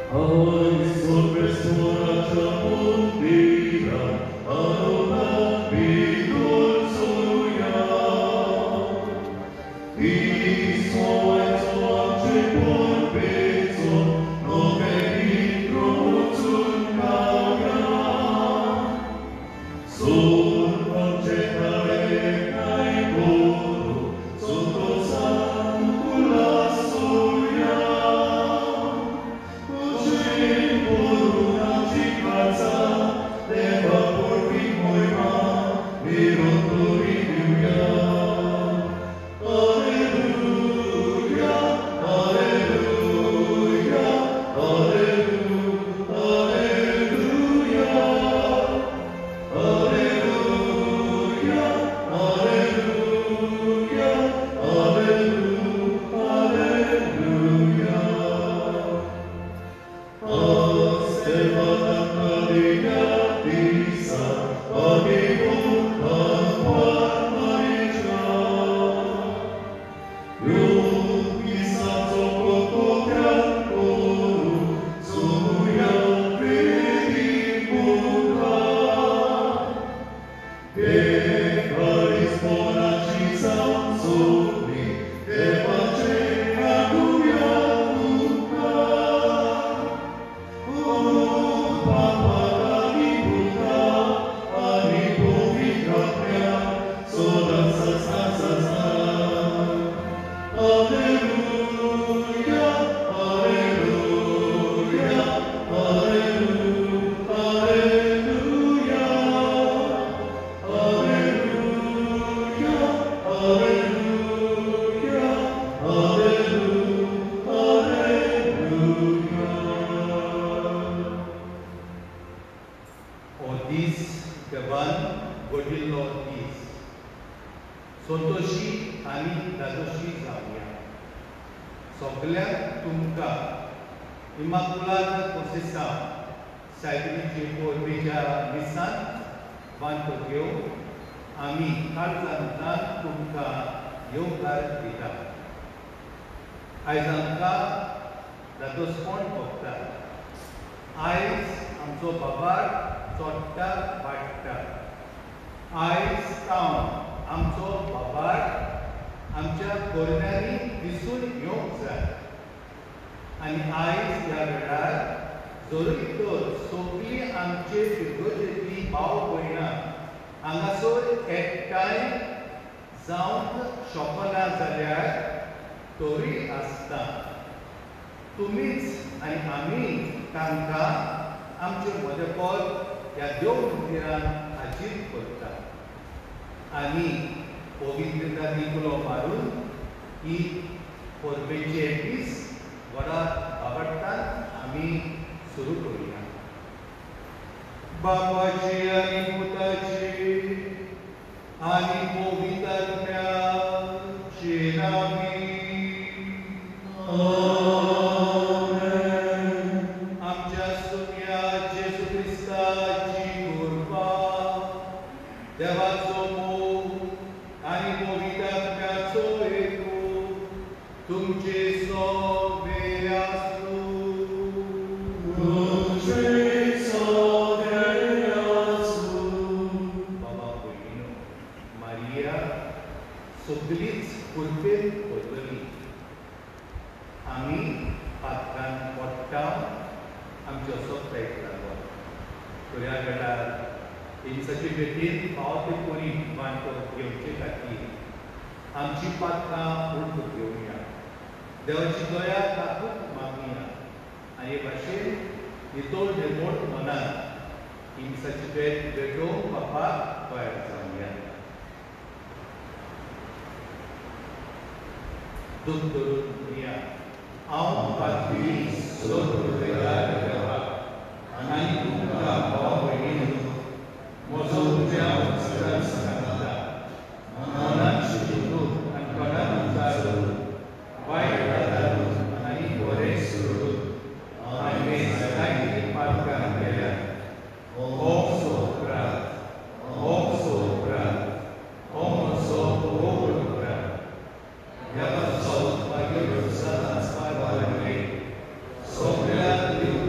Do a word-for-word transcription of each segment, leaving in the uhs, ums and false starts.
Sopra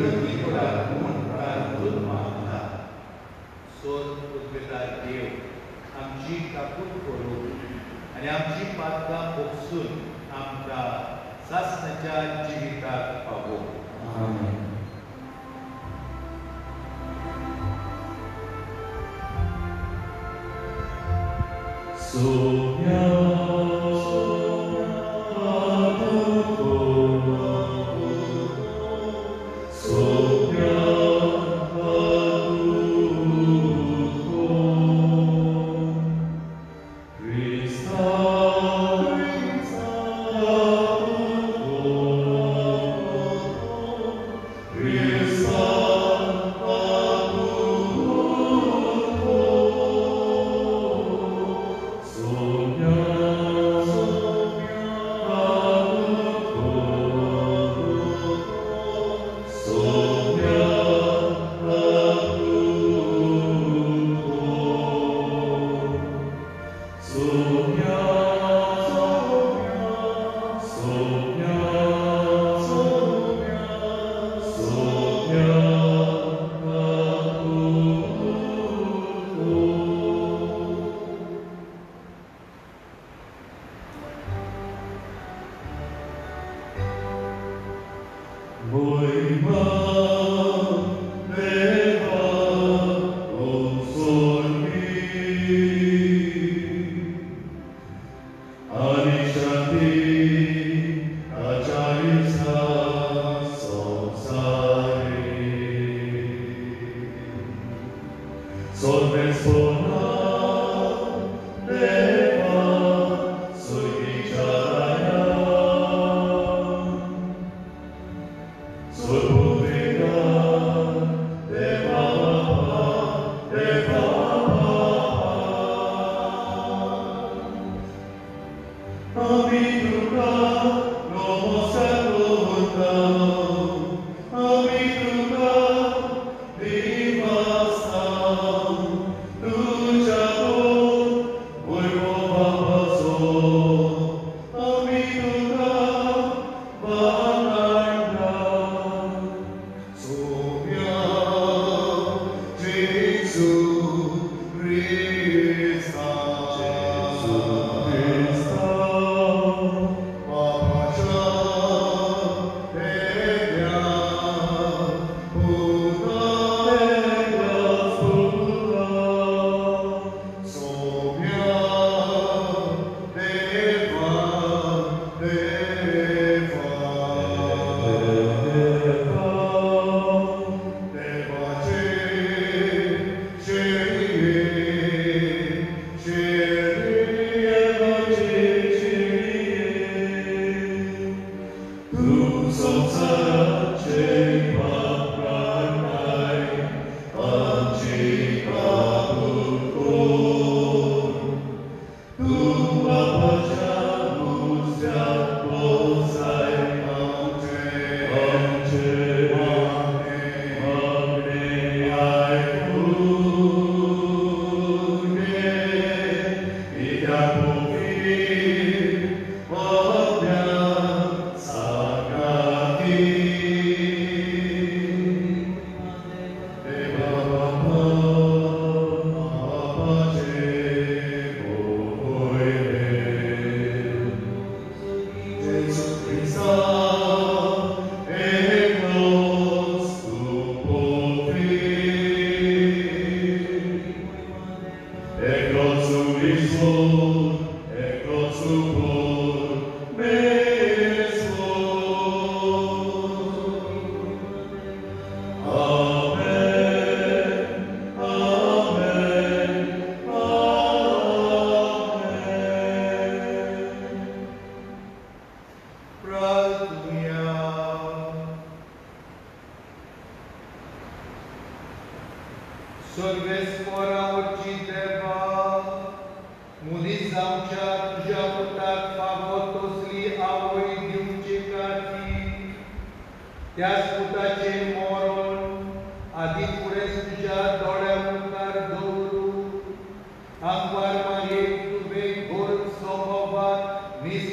विनंती करात म्हूण प्रार्थून मागता. सोद उद्गता देव आमची काकूट करूं आनी आमची पातकां भोगसून आमकां सासणाच्या जिविताक पावो. आमेन. सोम्या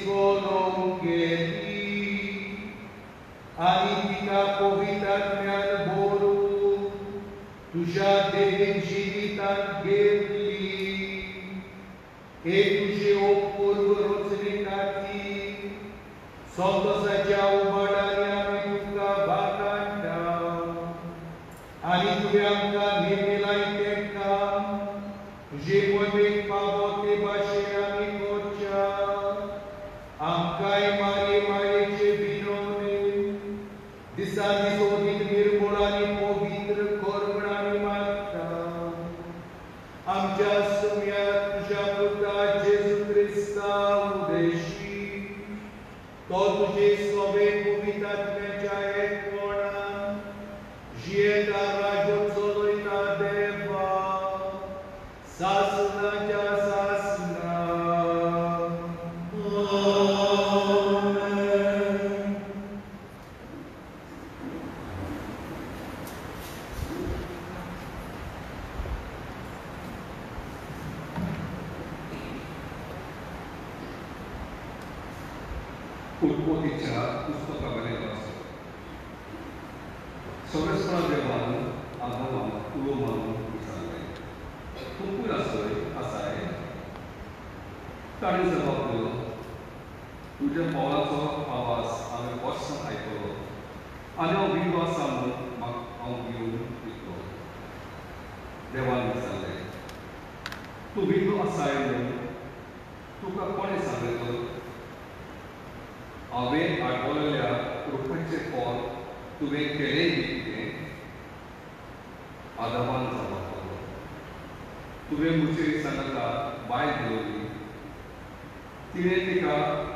Ani tika povita तुझ्या देवीक जिवितांत घेतली, हे तुझे अपूर्व रचने खातीर संतोषाच्या उमाडांनी आमी तुका भाकांडा आनी तुवें आमकां नेमिलाय तेंकां तुजे मनेक पावो ते भाशेन आमी करच्या आमकांय मारे मारेचे विनवणे दिसा दीस अदीक निर्मळ आनी पवित्र कर म्हण आमी मागता आमच्या सुम्यात तुज्या पुता जेजू क्रिस्ता उदेशी तो तुजे सोबे पवित्रात्म्याच्या एकवणान जियेता राजो चलयता देवा सासणाच्या सासना उत्पत्तीच्या पुस्तकामध्ये वाचतो. सर्वेस्परा देवान आदामाक उलो मारून विचारले, तूं खंय आसय आसाय? ताणें जबाब दिलो, तुज्या पावलाचो आवाज हांवें वर्सां आयकलो आनी हांव विडो आसा म्हूण म्हाका हांव घेवन विकलो. देवान विचारलें, तूं विडो आसाय म्हूण तुका कोणें सांगलें? हांवें आडवलेल्या रुपाचें पोर तुवें केलें कितें? आदामान जबाब दिलो, तुवें म्हजे सांगता बायल दवरली, तिणें तिका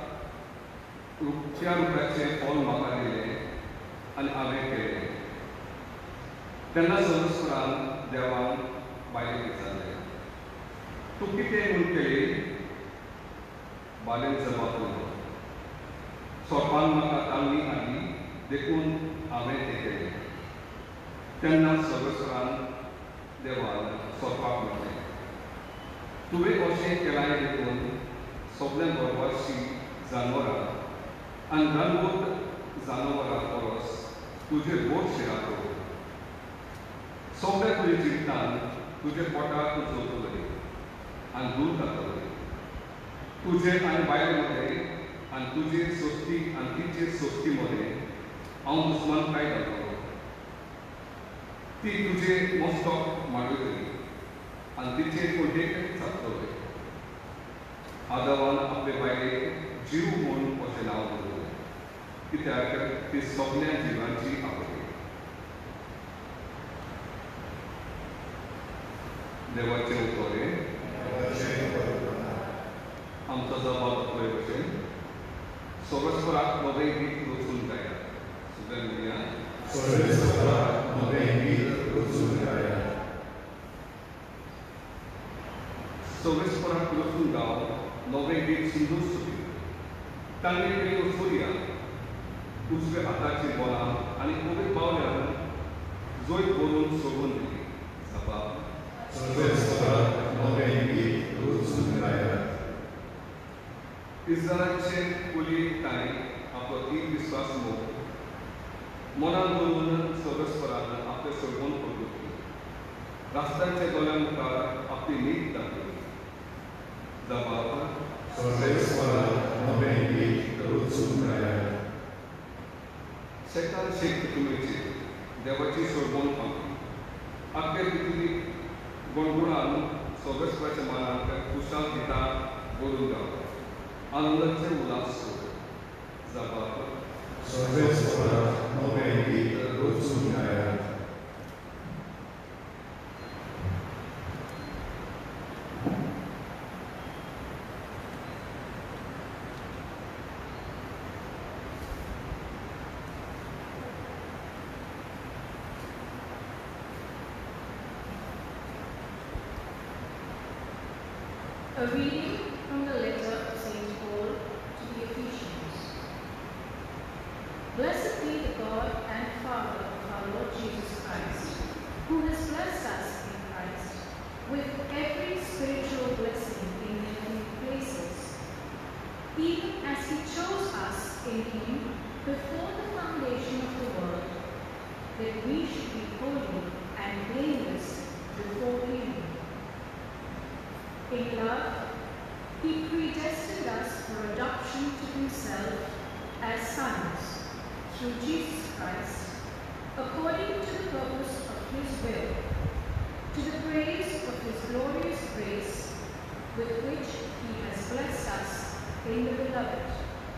त्या रुपाचें पोर म्हाका दिलें आनी हांवें केलें. तेन्ना सर्वेस्परान देवान बायलेक विचारलें, तूं कितें म्हूण केलें? बायलेन जबाब दिलो, सोपान म्हाका तांणी हाडली देखून हांवें तें केलें. तेन्ना सर्वेस्परान देवान सोपाक म्हणलें, तुवें अशें केलां देखून सगळ्या गोरवाची जानवरां आनी रानवट जानवरां परस तुजे बोट शिरा करूं. सगळ्या तुजे जिवितान तुजे पोटाक चलतलें आनी दूद जातलें. तुजे आनी बायल मदें आनी तुजे सोस्ती आनी तिचे सोस्ती मदें हांव दुस्मानकाय घालतलो. ती तुजे मस्तक माडयतली आनी तिचे कोड्डेक चापतले. आदामान आपले बायलेक जीव म्हूण अशें नांव दवरलें, कित्याक ती सगळ्या जिवांची आवडली. देवाचें उतोरें आमचो जबाब पळय भशेन सर्वेस्पराक नवें गीत रचून गायात. सगळ्यांनी म्हणया, सर्वेस्पराक नवें गीत रचून गायात. सर्वेस्पराक रचून गाव नवें गीत सिंधू स्तुती. तांणी केल्यो चोरयां उजव्या हाताची बोलां आनी उबे पावल्यार जोय करून सोडून दिली. जबाब, सर्वेस्पराक नवें गीत रचून गायात. इस्रायलाचे कुली ताणें आपलो तीन विस्वास मोग मनान दवरून सर्वेस्परान आपले सोडवण करतली. रास्त्यांच्या दोळ्या मुखार आपली नीत दाखयली. जबाब, सर्वेस्पराक नवें गीत रचून गायात. शेतान शेत कुटुंबाची देवाची सोडवण पावली. आख्या पृथ्वी गणगुणान सर्वेस्पराच्या मनाक खुशाल गितां बोलून गावता. आनंदाचे उल्हास सोड. जबाब, सर्वेस्पराक नवें गीत रचून गायात. A reading from the letter of Saint Paul to the Ephesians. Blessed be the God and Father of our Lord Jesus Christ, who has blessed us in Christ with every spiritual blessing in the heavenly places, even as he chose us in him before the foundation of the world, that we should be holy and blameless before him. In love, he predestined us for adoption to himself as sons through Jesus Christ, according to the purpose of his will, to the praise of his glorious grace, with which he has blessed us in the Beloved.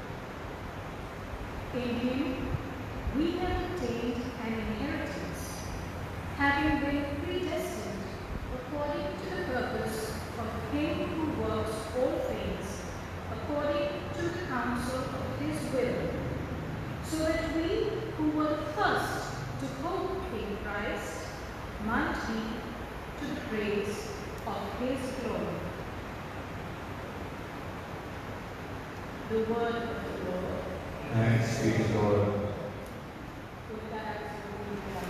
In him we have obtained an inheritance, having been predestined according to the purpose of him who works all things according to the counsel of his will, so that we who were the first to hope in Christ might be to the praise of his glory. The word of the Lord. Thanks be to God. With that, we will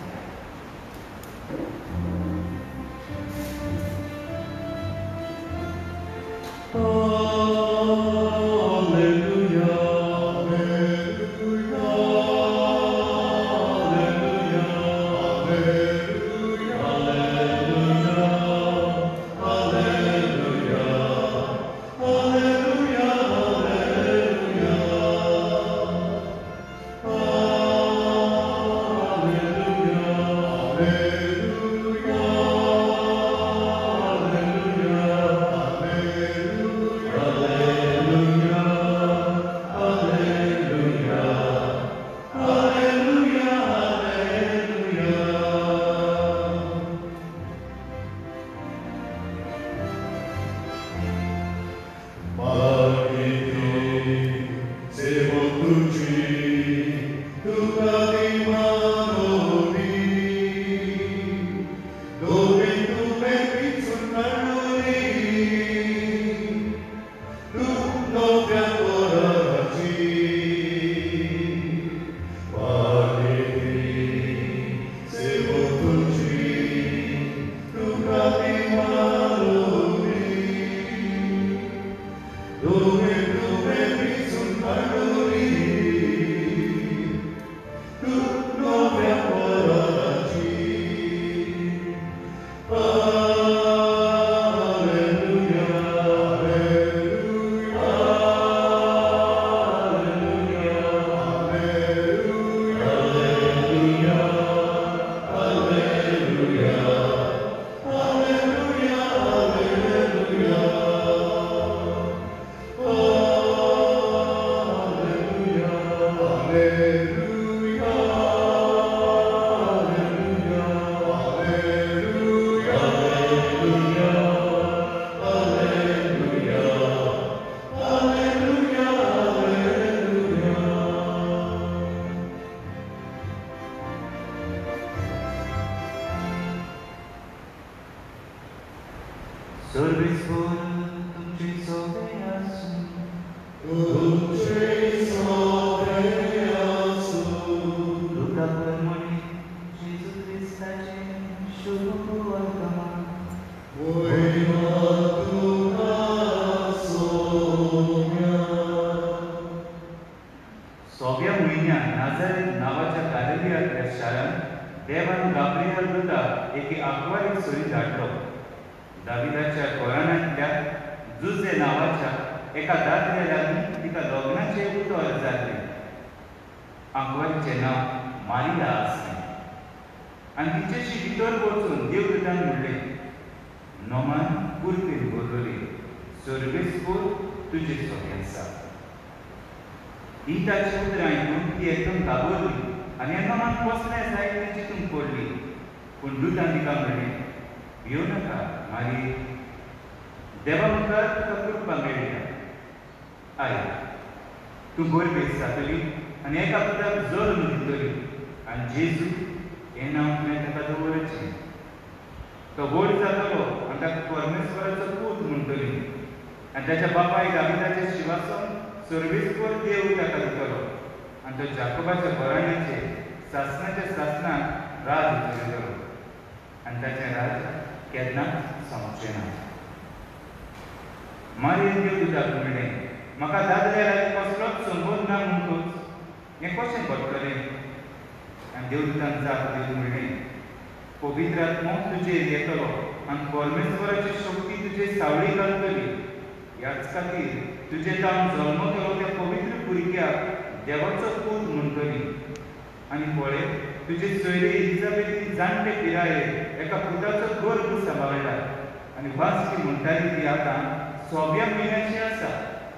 पवित्र आत्मो तुजेर येतलो आनी परमेश्वराची शक्ती तुजे सावळी घालतली. ह्याच खातीर तुजे ताण जल्म केलो त्या पवित्र भुरग्याक देवाचो पूत म्हणटली. आनी पळय तुजे सोयरे इलिझाबेथीन जाणटे पिराये एका पुताचो गर्भ सांबाळटा आनी वाचपी म्हणटाली ती आतां सव्या म्हयन्याची आसा.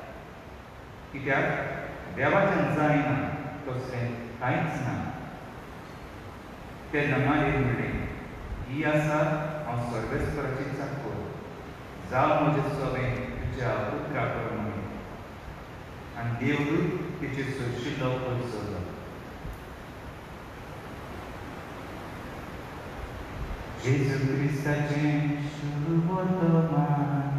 कित्याक देवाच्यान जायना तसलें कांयच ना. तेन्ना मागीर म्हणलें, ही आसा हांव सर्वेस्पराची चाकर, जावं म्हजें सवें तुज्या पुत्रा प्रमाणे. आनी देवदूत तिचे सोशिल्लो पयसलो. जेजू क्रिस्ताचें शुभ वर्तमान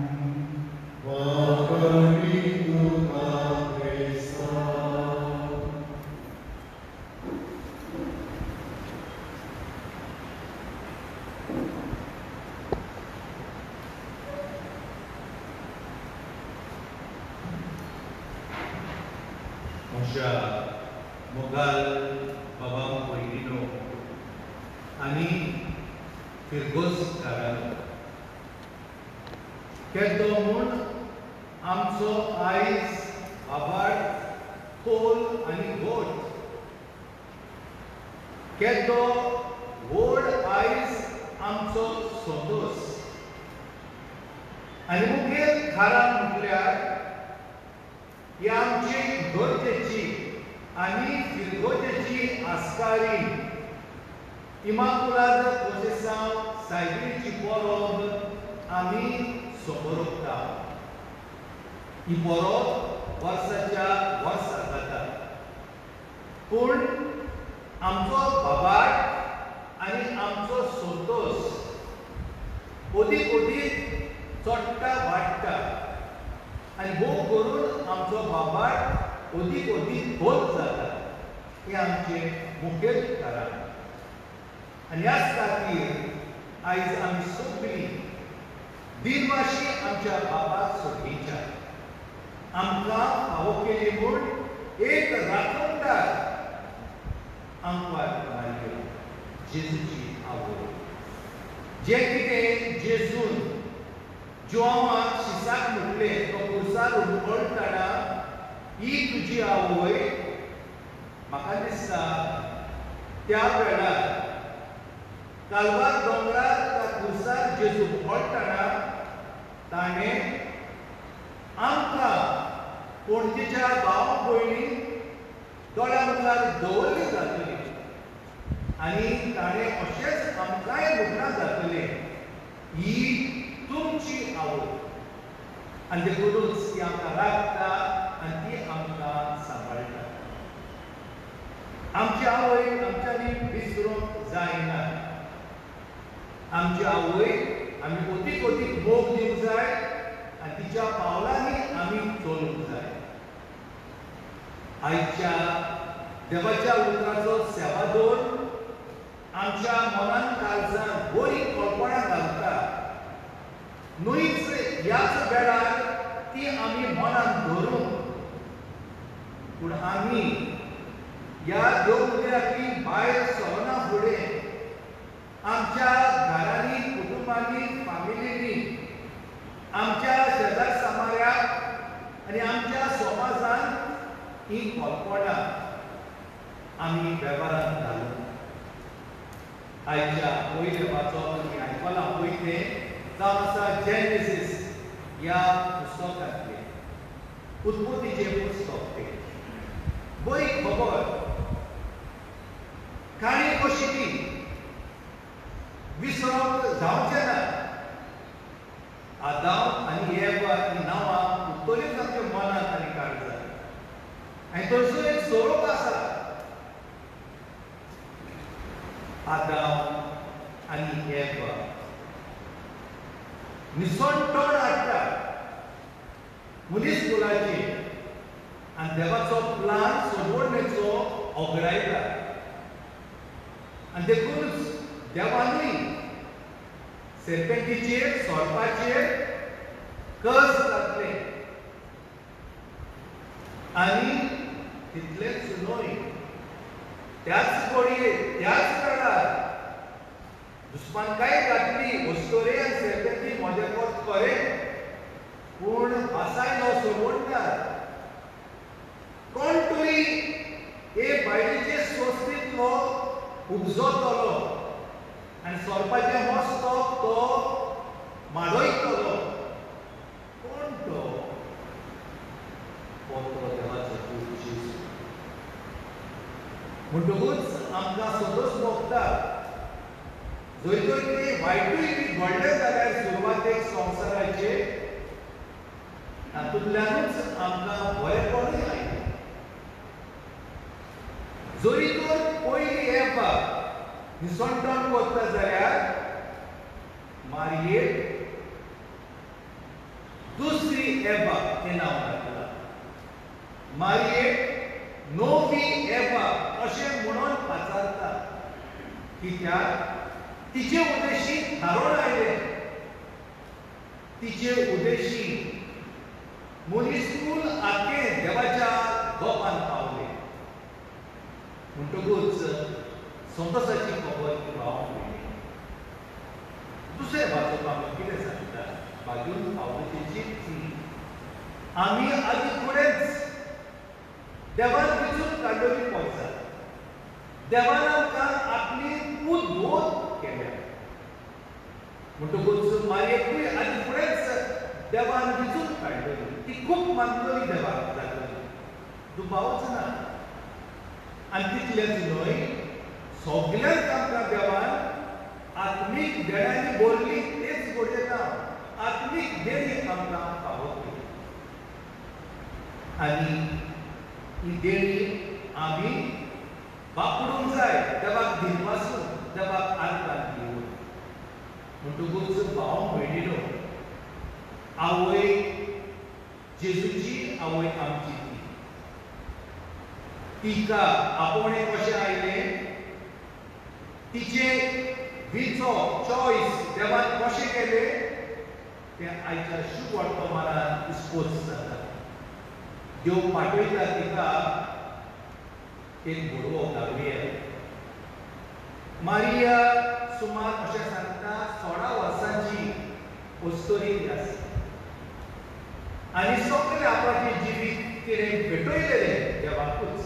म्हज्या मोगाल बाबा भयणीनो आनी फिरगोसकारांनो, केदो म्हूण आमचो आयज आबाळ खोल आनी गोड, केदो व्हड आयज आमचो सोदोस. आनी मुखेल खारान म्हटल्यार ही आमची गरजेची आनी फिरगोजेची आस्कारी इमाकुलाद कोसेसांव सायबिणीची परब आमी सोबरोगता. ही परब वर्साच्या वर्सा जाता, पूण आमचो बाबाट आनी आमचो सोदोस ओदीक ओदीक चोडटा वाडटा आनी भोव करून आमचो बाबाट ओदीक ओदीक खोल जाता. हें आमचें मुखेल कारण. आनी ह्याच खातीर आयज आमी सगळीं दिनवाशी आमच्या बाबाक सोडीच्या आमकां फावो केली म्हूण एक राखणदार आमकां मारयो जेजूची आवय. जें कितें जेजून जोवाक शिसाक म्हटलें तो कुर्सार उडटाना ही तुजी आवय, म्हाका दिसता त्या वेळार कालवार दोंगरार त्या कुर्सार जेजू पडटाना ताणें आमकां पणजेच्या भाव भयणी दोळ्या मुखार दवरली जातली आनी ताणें अशेंच आमकांय म्हणना जातलें, ही तुमची आवय. आनी देखूनच ती आमकां राखता आनी ती आमकां सांबाळटा. आमची आवय आमच्यांनी विसरूंक जायना. आमची आवय आमी ओदीक ओदीक मोग दिवंक जाय आनी तिच्या पावलांनी आमी चलूंक जाय. आयच्या देवाच्या उतराचो सेवा दवर आमच्या मनान काळजांत बरी कल्पना घालता. न्हूच ह्याच वेळार ती आमी मनान धरून, पूण आमी ह्या देव मंदिरांतली भायर सरना फुडें आमच्या घरांनी, कुटुंबांनी, फामिलींनी, आमच्या शेजार समाऱ्याक आनी आमच्या समाजांत ही कल्पना आमी वेव्हारांत घालूं. आयच्या पयले वाचप तुमी आयकलां पळय तें जावन आसा जेनेसिस ह्या पुस्तकांतलें, उत्पत्तीचें पुस्तक तें. बरी खबर, काणी कशी ती विसरप जावचें ना. आदाम आनी एवा हीं नांवां उत्तोलीच आमच्या मनांत आनी काळजांत. आनी थंयसर एक सोरोप आसा. आदाम आनी एवा निसंतोण हाडटा मनीसकुलाचेर आनी देवाचो प्लान सोडवणेचो ओगडायता. आनी देखूनच देवानूय सेर्पेंटीचेर, सोरपाचेर कर्ज घातलें. आनी तितलेंच न्हय, त्याच घडये त्याच वेळार दुस्मानकाय घातली वस्तोरे आनी सेवेंती मोदे कोत करे पूण भासाय नो सोडटा कोण तरी हे बायलेचे सोस्तीतलो उपजोतलो आनी सोरपाचे मस्तो तो माडोयतलो कोण तो पोतो देवाचो पूत जेजू म्हणटकूच आमकां सदोस भोगता जर तर कितें वायटूय बी घडलें जाल्यार सुरवातेक संवसाराचे तातूंतल्यानूच आमकां बरेपणूय आयलें जरी तर पयली एपा निसंटण करता जाल्यार मारयेक दुसरी एपा हें नांव घातलां मारयेक नोवी एपा अशें म्हणून पाचारता कित्याक तिचे उद्देशी थारोन आयले तिचे उद्देशी मनीसकूल आख्खें देवाच्या गोपान पावले म्हणटकूच संतोशाची खबर भाव मेळ्ळी दुसरे बाजूक आमी कितें सांगता बाजून पावलेची ती आमी आदी फुडेंच देवान विचून काडलेली पळयता देवान आमकां आपली पूत बोध केल्या म्हणटकूच मारयेकूय आदी फुडेंच देवान विचून काडलेली ती खूब मानलेली देवाक जातली दुबावच ना आनी तितलेंच न्हय सगळ्यांक आमकां देवान आत्मीक देणांनी भरली तेच घडयता आत्मीक देणी आमकां पावतली आनी ही देणी आमी वापरूंक जाय देवाक दिनपासून देवाक आर्गां दिवन म्हणटकूच भाव मेळिल्लो आवय जेजूची आवय आमची ती तिका आपोणे कशें आयलें तिचे विचो चॉयस देवान कशें केलें तें आयच्या शुभ वर्तमानांत इस्पोज जाता देव पाठयता तिका एक बडवो गाब्रिएल मारिया सुमार अशें सांगता सोळा वर्सांची अस्तोरीक आसा आनी सगळें आपणाचें जिवीत तिणें भेटयलेलें देवाकूच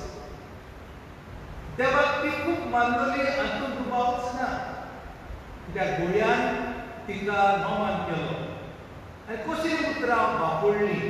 देवाक ती खूब मानलेली हातूंत दुबावच ना कित्याक गोंयान तिका नोमान केलो आनी कशी उतरां वापरली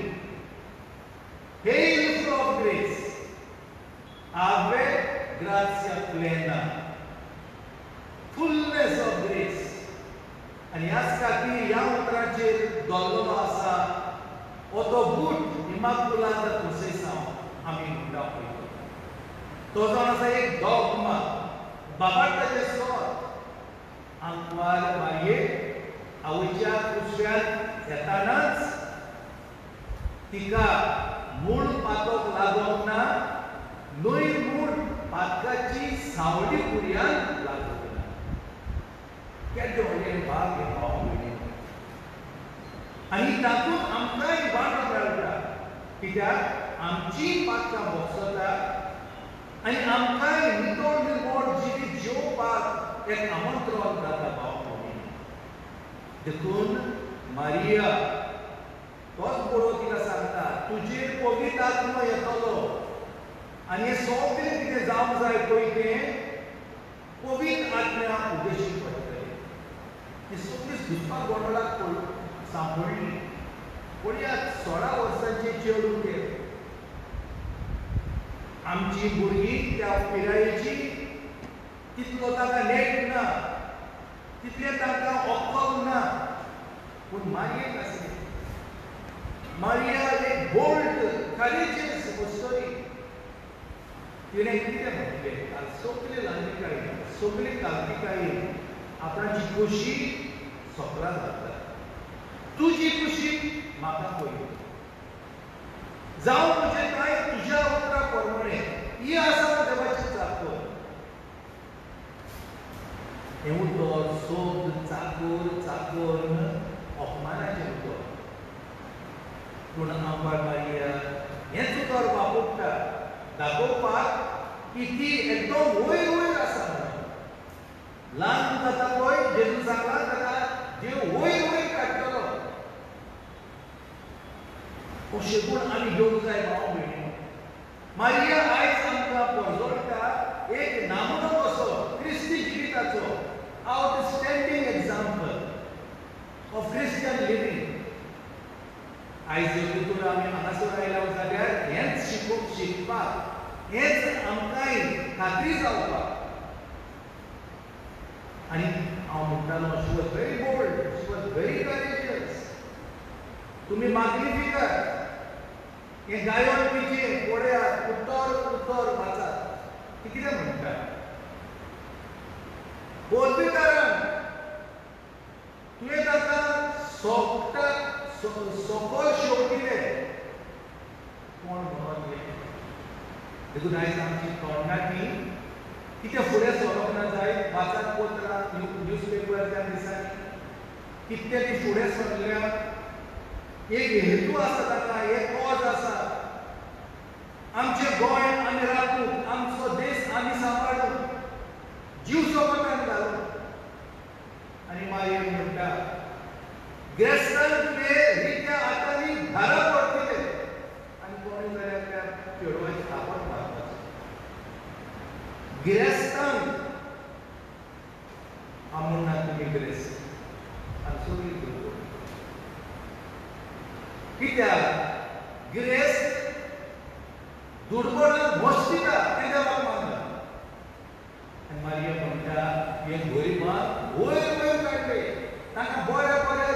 Hail full of grace, Ave gratia plena, fullness of grace. आनी ह्याच खातीर ह्या उतराचेर दवरलेलो आसा ओतो बूट इमाकुलादा कुसेसांव आमी म्हणटा पळय तो जावन आसा एक डॉग्मा बाबाटाचें स्वर आंकवार मारयेक आवयच्या कुशव्यान येतानाच तिका मूळ पातोक लागोंक ना न्हय मूळ पातकाची सावळी पुरयान लागोंक ना केदे व्हडले भाग हे भाव मेळ्ळे आनी तातूंत आमकांय वांटो मेळटा कित्याक आमची पातकां भोगसता आनी आमकांय नितळ निवड जिवीत जेवपाक एक आमंत्रण जाता भाव भयणी देखून मारिया तोच बरो तिका सांगता तुजेर पवित्र आत्मा येतलो आनी हें सगळें कितें जावंक जाय पळय तें पवित्र आत्म्या उद्देशीक पडटलें ती सगळीं दुश्मन गोंडलाक सांपडली पळयात सोळा वर्सांचे चेडूं तें आमची भुरगीं त्या पिरायेची तितलो ताका नेट ना तितलें ताका अक्कल ना पूण मागीर आसलें मारिया एक बोल्ड करेजियस वस्तोरी तिणें कितें म्हटलें काल सगळे लांडिकाय सगळे कार्तिकाय आपणाची खोशी सोपला जाता तुजी खुशी म्हाका पळय जावं तुजें कांय तुज्या उतरा प्रमाणे ही आसा देवाची चाकर हें उतर सोद चाकर चाकर अपमानाचें उतर पूण आंबाळ मारिया हेंच उतर वापरता दाखोवपाक की ती एकदम वयर वयर आसा म्हणून ल्हान जाता पळय जेजू सांगला ताका देव वयर वयर काडटलो अशें गुण आमी घेवंक जाय भाव भयणी. मारिया आयज आमकां परजोडटा एक नामनो कसो क्रिस्ती जिविताचो outstanding example of Christian living. आयज तितून आमी हांगासर आयल्या जाल्यार हेंच शिकोवप शिकपाक हेंच आमकांय खात्री जावपाक. आनी हांव म्हणटालो she was very bold, she was very courageous. तुमी माग्निफिकट हें गायन पिचे पळयात, उतर उतर वाचात. ती कितें म्हणटा? बोलबिकारण तुवें ताका सोंपता सकल शेवटिले कोण म्हणून गेले. देखून आयज आमची तरणाटी कितें फुडें सरप ना जाय. वाचत पत्रां न्यूजपेपर त्या दिसांनी कितले ती फुडें सरल्या. एक हेतू आसा ताका, एक कॉज आसा. आमचें गोंय आमी राखूंक, आमचो देश आमी सांबाळूंक, जीव सोबतान घालूंक. आनी मागीर म्हणटा गिरेस्तान तुवें रित्या हातांनी घरा पडटले आनी कोणी जाल्यार त्या चेडवाची थापट मारपाची. गिरेस्तान हांव म्हणना तुमी गिरेस्त आनी सगळीं भुरगो. कित्याक गिरेस्त दुर्बळाक मस्तिता तें देवाक मानना. आनी मारिया म्हणटा हें गरिबांक वयर वयर काडले, ताका बऱ्या बऱ्या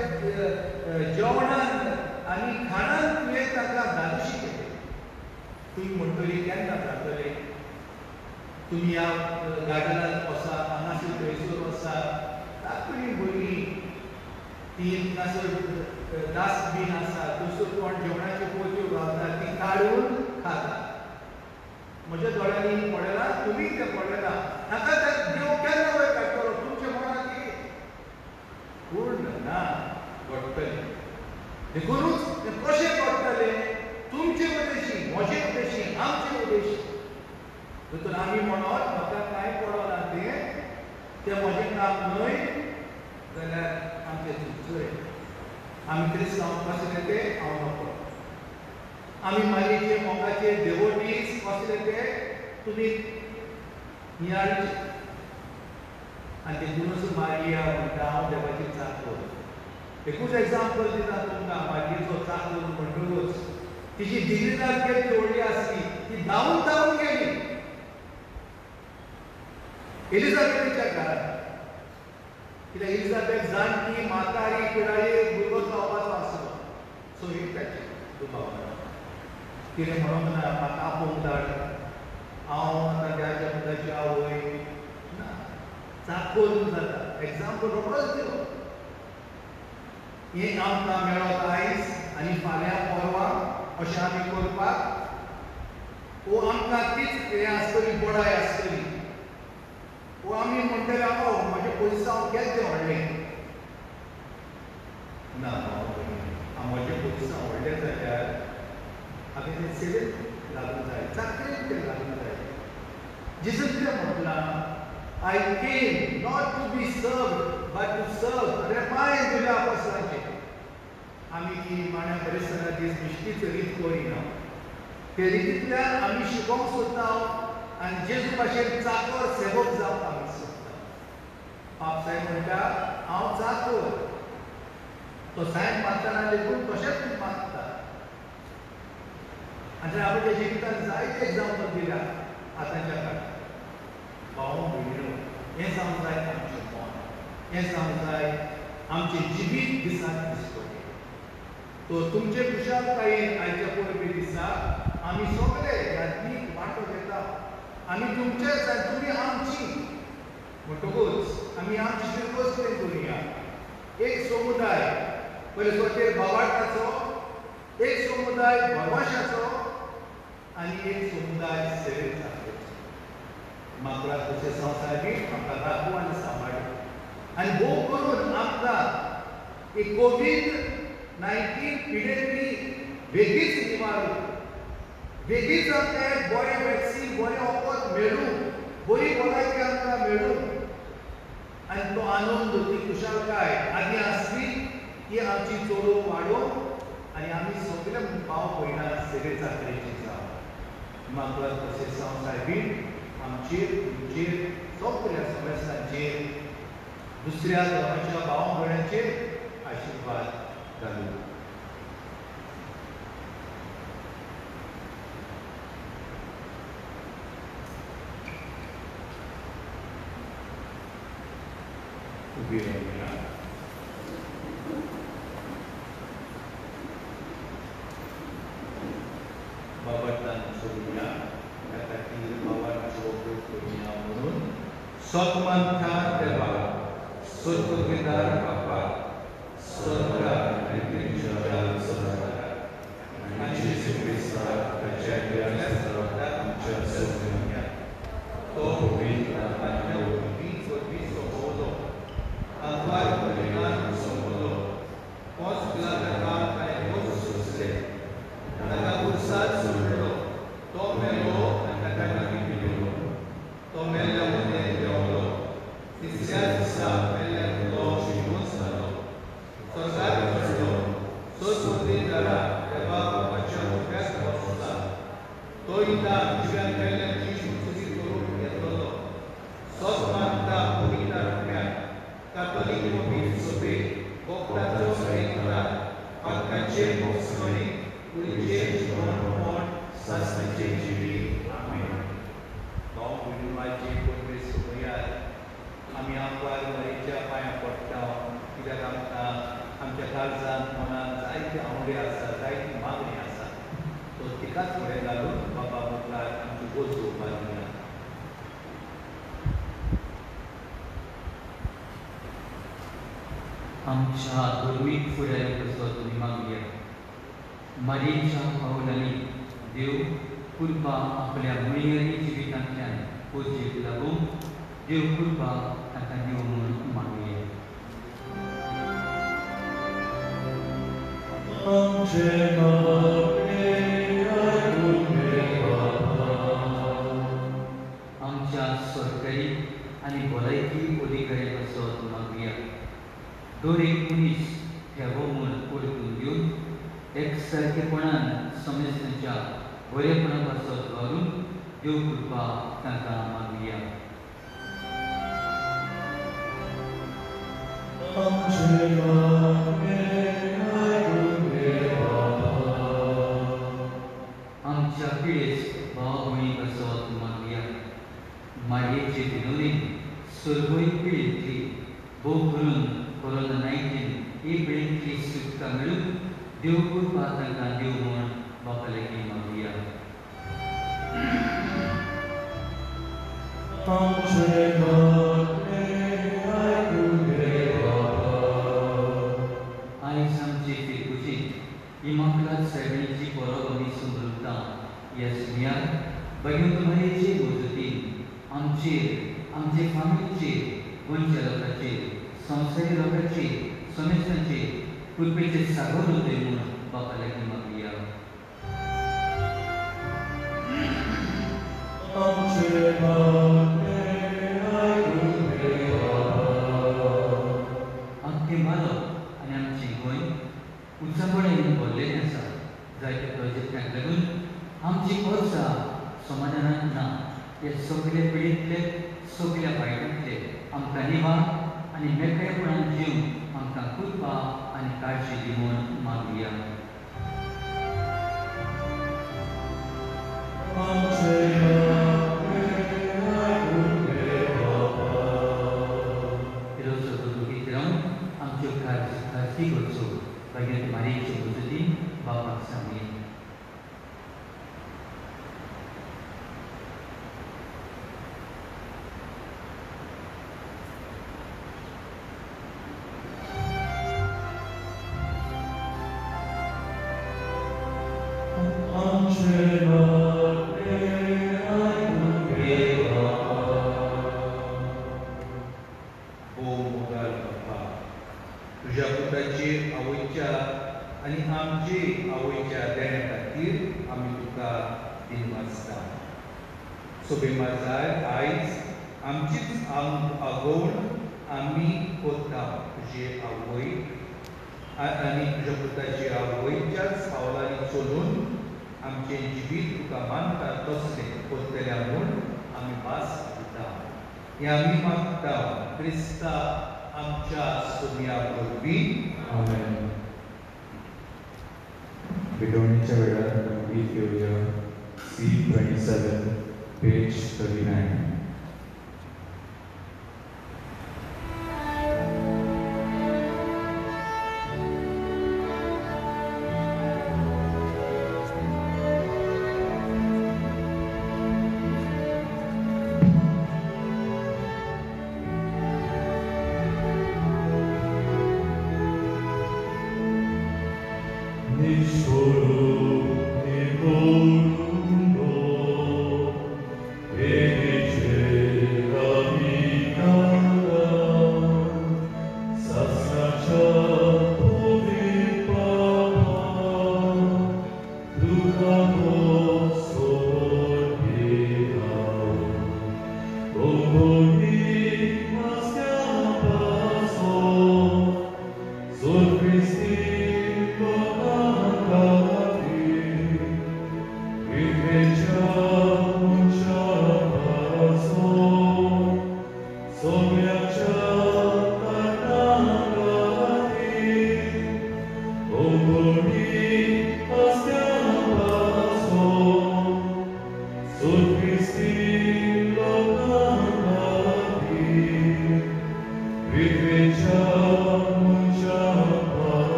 जेवणान आनी खाणान तुवें ताका धादोशी केले. तुमी म्हणटली केन्ना जातले? तुमी ह्या गार्डनांत वसा, हांगासर थंयसर वसा, तातूंत भुरगीं ती हांगासर डस्टबीन आसा, थंयसर कोण जेवणाच्यो पोतयो घालता ती काडून खाता. म्हज्या दोळ्यांनी पडलां, तुमी तें पडलें ना. ताका देव केन्ना वयर काडटलो? तुमच्या मनांत पूर्ण ना घडटलें. देखूनच तें कशें घडटलें? तुमचे उद्देशी, म्हजे उद्देशी, आमचे उद्देशी. देखून आमी म्हणत म्हाका कांय पडना तें तें म्हजें काम न्हय जाल्यार आमचें चुकचोय. आमी क्रिस्तांव कसले ते हांव नकळो. आमी मागीरचे मोगाचे देवोटीज कसले ते तुमी नियाळचे. आनी देखूनच मारिया म्हणटा हांव देवाची चाकर. एकूच एग्जाम्पल दिता तुमकां. मारयेचो चाकर म्हणटकूच तिची दिग्रीदार केट जोडली आसली ती धांवून धांवून गेली एलिझाबेथीच्या घरात. कित्याक एलिझाबेथ जाणटी म्हातारी पिडारी भुरगो जावपाचो आसलो. सो एक ताची दुबाव तिणें म्हणूंक ना म्हाका आपोवंक धाड, हांव आतां त्या मुलाची आवय ना. चाकोन जाता एग्जाम्पल रोखडोच दिलो. हें आमकां मेळत आयज आनी फाल्यां परवां अशें आमी करपाक वो आमकां तीच हें आसतली बडाय आसतली. वो आमी म्हणटले ओ म्हजें पयस हांव केन्ना व्हडलें ना. हांव म्हजें पयस व्हडलें जाल्यार हांवें तें सेवेक लागूंक जाय, चाकरेक तें लागूंक जाय. जेजून कितें म्हटलां? I came not to be served but to serve. अरे माय तुज्या अपोस्तलांचें आमी ती मांड्या परिसरांत दीस बिश्टीच रीत करिना. ते रितींतल्यान आमी शिकोवंक सोदता आनी जेजू भाशेन चाकर सेवक जावंक आमी सोदता. पापसाय म्हणटा हांव चाकर. तो सायन मारतना देखून तशेंच मागता. आनी आमच्या जिवितांत जायते एग्जाम्पल दिल्या आतांच्या काळांत. भाव भयणीनो हें जावंक जाय आमचें मन, हें जावंक जाय आमचें जिवीत दिसान दीस पडलें. तो तुमचे कुशालकायेन आयच्या पयलीं दिसा आमी सगळे ह्या दीक वांटो घेता. आमी तुमचेच आनी तुमी आमची म्हणटकूच आमी आमची श्रीकोस्तेन करुया. एक समुदाय पयले स्वतेर भावार्थाचो, एक समुदाय भरवशाचो आनी एक समुदाय सेवेक जातलो. म्हाका तशें संवसारी म्हाका राखूं आनी सांबाळूं. आनी भोव करून आमकां एक कोवीड नायन्टीन पिडेंतली बेगीच निवारून, बेगीच आमकां बरें वॅक्सीन, बरें वखद मेळूं, बरी भलायकी आमकां मेळूं आनी तो आनंद ती कुशळकाय आदी आसली की आमची चोडू वाडो आनी आमी सगळे भाव भयणां सगळे जात्रेची जावं म्हाका तशें संवसार बीन आमचेर तुमचेर सगळ्या समेस्तांचेर दुसऱ्या धर्माच्या भाव भयणांचेर आशिर्वाद घालूं. उबी रावया. बाबातान सोडूया त्या खातीर बाबाचो उपयोग करुया म्हणून सतमंथा देवा सुरकुदार बापा स्वर्गा आनी पृथ्वीच्या संसारात आनी येशू क्रिस्ताक ताच्या देवाच्या आमच्या सगळ्यांक तो पवित्र आत्म्या वरवीं वरवीं सोंपवलो आत्वार परिणाम सोंपवलो पोस पिलाताक आनी पोस सोंसले ताका कुर्सार सोडलो तो मेलो आनी ताका पिलो तो मेल्ल्या मध्ये देंवलो तिसऱ्या दिसा मेल्ल्यातलो जिवंत जालो स्वर्गाक चडलो सोसुंदी दारा देवा बापाच्या उब्याक बसला तो इता जिव्यान मेल्ल्यांची शुद्धी करून येतलो सतमांता पवित्र आत्म्याक कातोलीक पवित्र सभे भक्तांचो एकरात पातकांचे भोगसणी कुडीचे जीवन मोड सासणाचे जिवी आमेन. भाव भयणीचे परमेस गोंयांत आमी आमकां मरेच्या पांयां पडटा कित्याक आमकां आमच्या काळजांत मनांत जायते आवडे आसा जायती मागणी आसा तो तिकाच फुडें घालून बाबा मुखार आमची गोजो बांदुया. आमच्या दुर्मीक फुड्यान कसो तुमी मागया. मारयेच्या पावलांनी देव कृपा आपल्या मुळयरी जिवितांतल्यान पोचीक लागूं देव कृपा ताका दिवं म्हूण मागया. आमच्या सरकारी आनी भलायकी अधिकारी बसत मागया. दर एक मनीस ठेवो म्हूण परतून दिवन एकसारकेपणान समेस्तांच्या बरेपणा बसत घालून देव कृपा तांकां मागया. आमच्या पिळेस भाव भयणी बसत मागया. मारयेचे विनोदीन सर्वय पिळेंतली भोग करून कोरोना नायन्टीन ही पिळेंतली सुटका मेळून देव कृपा तांकां दिव म्हूण बापा लागीं मागया. आयज आमचे फिरकुशीक इमाकलात सायबीणीची परब आमी समजता ह्या सुमयार भगवंत मारयेचे मजतीन आमचेर आमचे फामिलीचेर गोंयच्या लोकांचेर संवसारी लोकांचेर समेस्तांचेर कृपेचे सागर उदय म्हूण बापा लागीं मागया. आमचें बालक आनी आमचें गोंय उत्साहपणान भरलेलें आसा. जायत्या प्रोजेक्टांक लागून आमची वर्सां समाधानांत ना. हे सगळे पिळेंतले सगळ्या बायलांतले आमकां निवार आनी मेकळेपणान जीवन आमकां कृपा आनी काळजी दी म्हूण मागया. आमच्यो खाजगी गरजो भगवंत मारयेचे मजतीन बापाक सांगया. तुझ्या पुताचेर आवयच्या आनी आमचे आवयच्या देण्या खातीर आमी तुका दिनवासता. सोबे माजाय आयज आमचीच आगोवण आमी कोत्ता तुजे आवय आनी तुज्या पुताची आवयच्याच पावलांनी चलून आमचें जिवीत तुका मानता तसलें कोत्तल्या म्हूण आमी भास दिता. हें आमी मागता क्रिस्ता आमच्या सोम्या वरवीं. आमेन. विडोणीच्या वेळार गीत घेवया C twenty seven page thirty nine.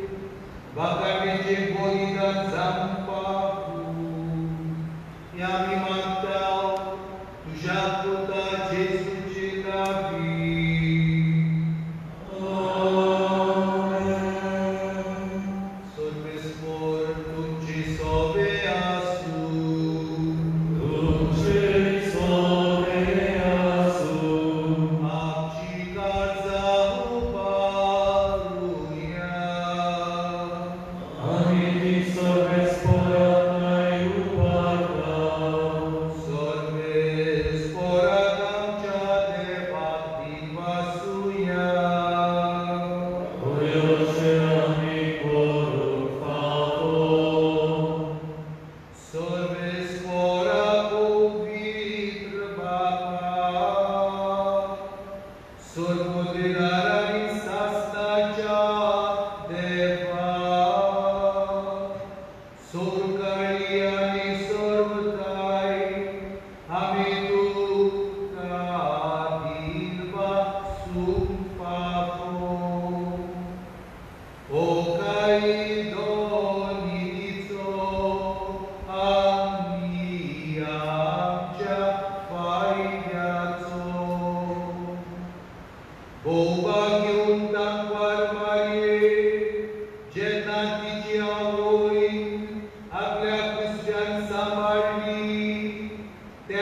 Yeah.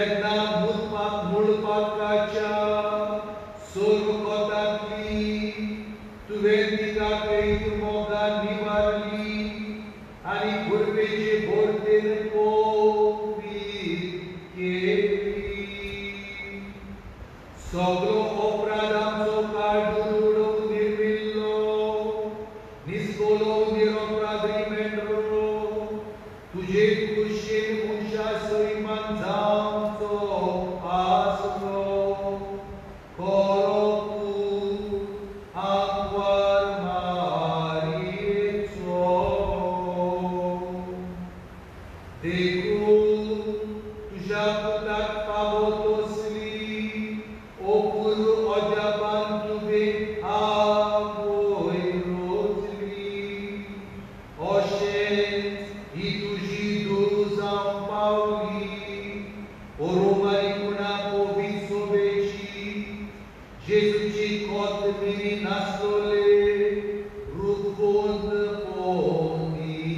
वेदना मुळपाक मुळपाकाच्या सोरकोतातली तुवें तिका कळीत मोगान निवारली आनी गुरबेचे बोरतेन पोवीत केली. सगळो अपराध आमचो काडून उडोवन निर्विल्लो निस्कोलो निरपराध रिमेंड्रो तुजे कुशीन मनशा सैमान जावचो आसलो. खरो तूं आंकवार मारयेचो. देखून तुज्या पुताक पावो तोसली ओपूर अजापान तुवें आवय रोजली. अशेंच ही तुजी दूर जावं पावली ओरोमारीपणा पोवीत सोबेची जेजूची कोथमिरी नासलोले रूपवंत पोनीची.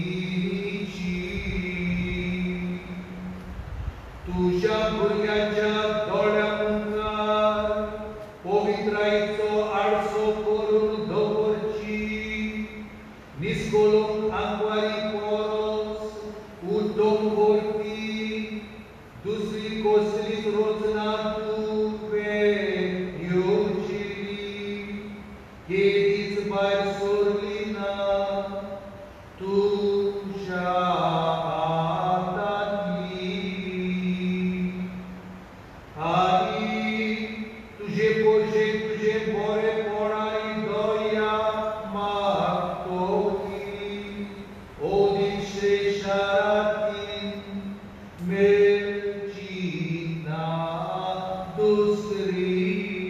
तुज्या भुरग्याच्या दोळ्या मुखार पवित्रायेचो आडसो करून दवरची. निस्कोलोन आंकवारी परस उड्डोन व्हरती दुसरी कसलीच रोजना तुवें येवचिली. केदीच भायर सोरली ना तुज्या हातांतली. आई तुजे पोरशेक तुजे बरेपणाय दया मागतोली. ओदीक श्रेशारातीन मेलची ना दुसरी.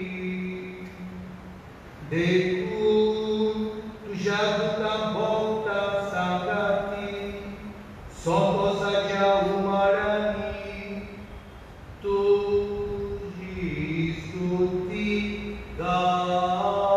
देखून तुज्या दुतां भोंवता सांगाती संतोषाच्या उमाळ्यांनी तुजी स्तुती गायता.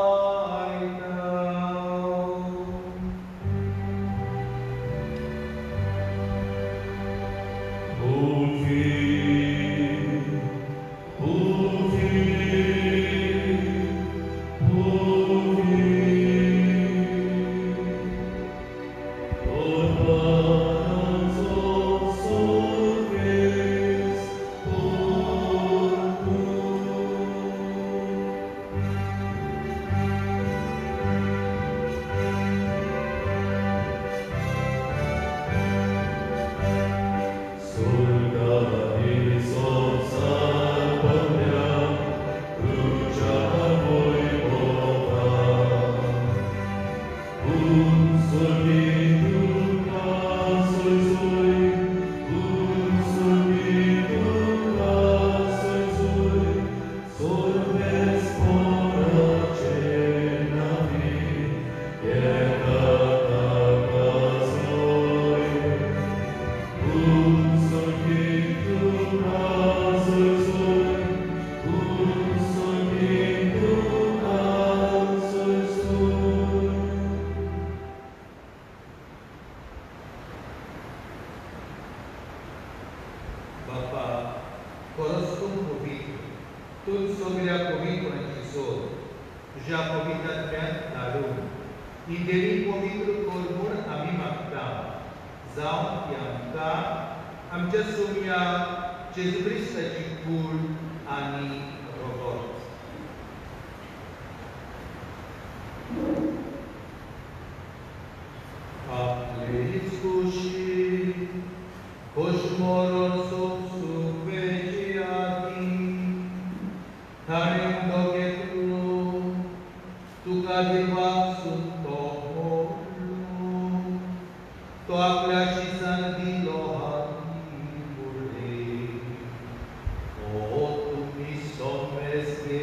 तुझ्या पवित्रांतल्यान धाडून ही देवी पवित्र कर म्हूण आमी मागता. जावं ती आमकां आमच्या सोम्या जेजू क्रिस्ताची कूड आनी रोगोत. आपलेच कुशीक खोशमोरोन सोब सुवेची आदी ताणें दोगेतलो तुका दिवपाक सुद्दां व्हडलो. तो आपल्या शिसान दिलो हाती फुडें. ओ तुमी सोमेस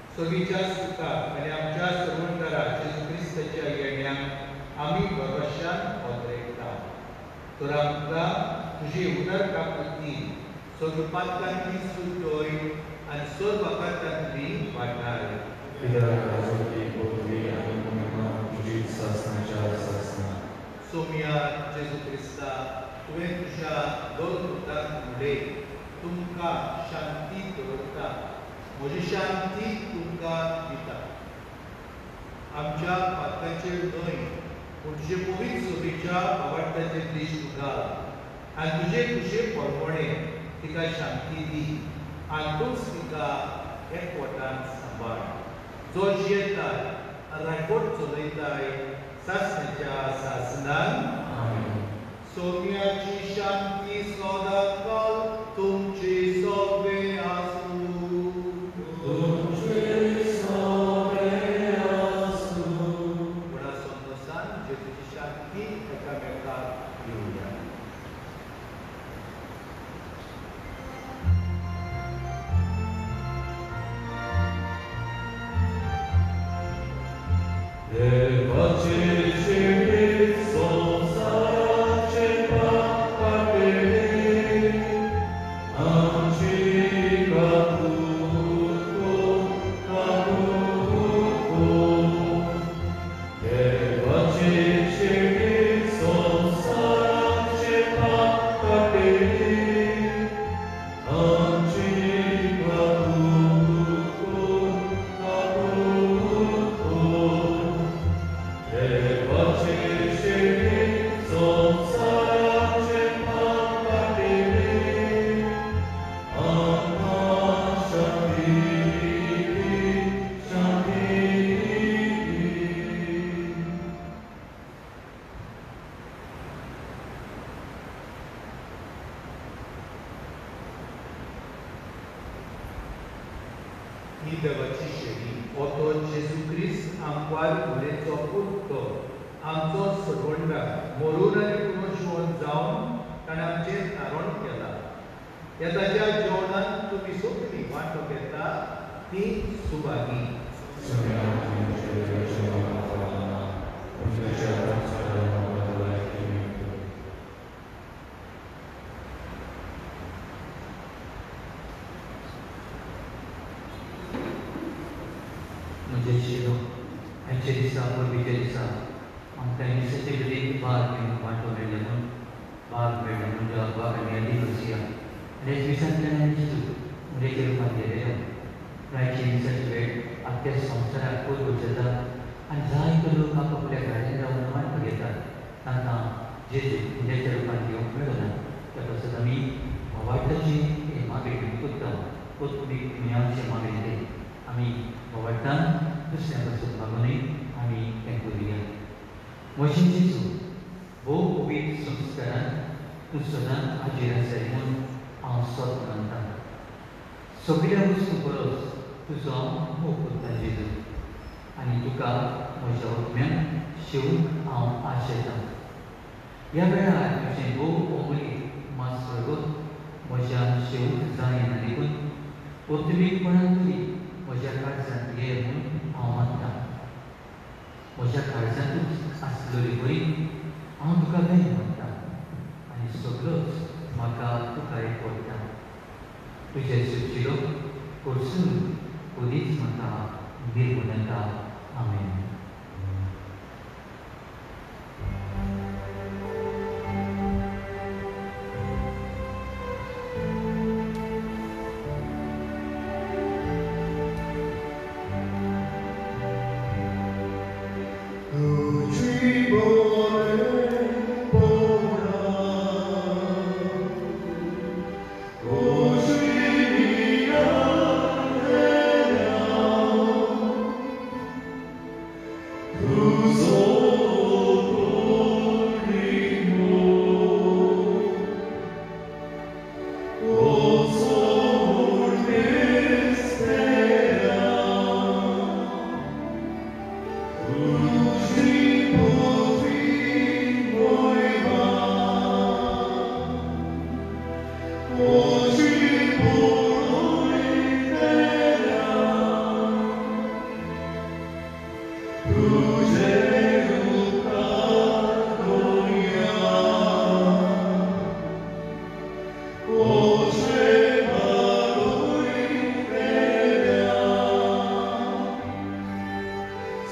सगळीच्या सुखाक आनी आमच्या सर्वंतरा जेजू क्रिस्ताच्या येण्याक आमी भरवशान पावतयता. तर आमकां तुजी उदर काकुती स्वर्गपातकांतली सुटोय आनी स्वर्गपातकांतली वाटाय. सोम्या जेजू क्रिस्ता तुवें तुज्या दोन पुतांक म्हणले तुमकां शांती दवरता, म्हजी शांती तुमकां दिता. आमच्या पातकांचेर न्हय पूण तुजे पवित्र सोबीच्या आवडटाचेर दिश्ट घाल आनी तुजे खुशे परमणे तिका शांती दी आनी तूंच तिका एकवटान सांबाळ. जो जियेताय आनी रायकोट चलयताय सासण्याच्या सासनान. सोम्याची शांती सदांकाल तुमची सोबे आसूं. बडा संतोषान जेजूची शांती एकामेकाक दिवया. ही देवाची शेळी ओतो जेजू क्रिस्त आमकां उलेचो पुत्तो आमचो सर्वंडा मरून आनी पुनर्जीवन जावन ताणें आमचें तारण केलां. ह्या ताच्या जेवणांत तुमी सगळीं वांटो घेता ती सुभागी. म्हणजे शिरो हाचे दिसा परबीच्या दिसा आमकां दिसाचे कडेन बाग घेवन वांटो मेळ्ळे म्हूण बाग मेळ्ळे म्हूण देवाक बाग आमी आदी करची आनी ह्या दिसांतल्यान आमी चिंतून रेखे रुपान गेलेले रायचे दिसाची वेळ आख्या संवसाराक खूब उजळटा आनी जायतो लोक आपापल्या घरांनी रावन वांटो घेतात. तांकां जेजू पुजाच्या रुपान घेवंक मेळना. त्या पासत आमी वांटाची मागणी करता. तुमी तुमी आमचे मागणी आमी वावडटान दुसऱ्या पासून मागूनय आमी तें करुया. म्हजें जेजू भोव पवित्र संस्कारान तूं सदांच हाजीर आसाय म्हूण हांव सोत मानतां. सगळ्या वस्तू परस तुजो हांव मोग करतां जेजू आनी तुका म्हज्या ओतम्यान शेवूंक हांव आशयतां. ह्या वेळार तुजें भोव अमूल्य मास्वरगत म्हज्यान शेवूंक जायना देखून ओतमीकपणान तरी म्हज्या काळजांत ये म्हूण हांव मानतां. म्हज्या काळजांतूच आसलेली बरी हांव तुका जाय मानतां आनी सगळोच म्हाका तुका एकवटा. तुजे सुचिरो करसून कधीच म्हाका निर्गुणता. आमेन.